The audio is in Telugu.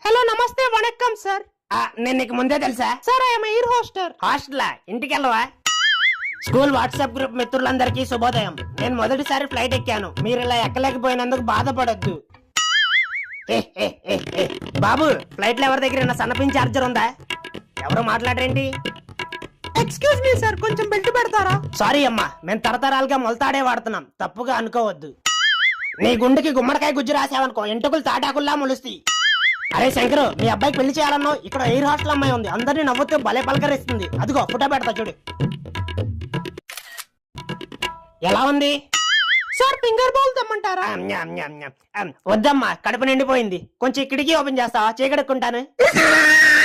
హలో నమస్తే వణక్కం సార్. నేను నీకు ముందే తెలుసా? Sir I'm air hostess. హాస్టలా? ఇంటికి వెళ్ళవా? స్కూల్ వాట్సాప్ గ్రూప్ మిత్రులందరికీ శుభోదయం. నేను మొదటిసారి ఫ్లైట్ ఎక్కాను. మీరు ఇలా ఎక్కలేకపోయినందుకు బాధపడొద్దు. బాబు, ఫ్లైట్ లో ఎవరి దగ్గర సన్నపిన్ చార్జర్ ఉందా? ఎవరు మాట్లాడరేంటి? ఎక్స్క్యూజ్ మీ సార్, కొంచెం బెల్ట్ పెడతారా? సారీ అమ్మా, మేము తరతరాలుగా మొలతాడే వాడుతున్నాం, తప్పుగా అనుకోవద్దు. నీ గుండెకి గుమ్మడికాయ గుజ్జు రాసావనుకో ఎంటుకులు తాటాకుల్లా మొలుస్తాయి. అరే శంకరు, మీ అబ్బాయికి పెళ్లి చేయాలన్నో ఇక్కడ ఎయిర్ హాస్టల్ అమ్మాయి ఉంది, అందరినీ నవ్వుతూ భలే పలకరిస్తుంది. అదిగో ఫోటో పెడతా చూడు. ఎలా ఉంది సార్? Finger bowl తెమ్మంటారా? వద్దమ్మా, కడుపు నిండిపోయింది. కొంచెం కిటికీ ఓపెన్ చేస్తావా? చీకడుక్కుంటాను.